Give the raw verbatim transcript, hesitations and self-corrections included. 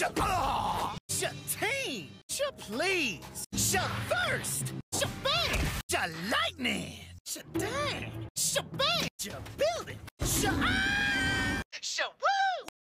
Sha-blah! Sha-team! Sha-please! Sha-first! Sha-bang! Sha-lightning! Sha-dang! Sha-bang! Sha-building! Sha-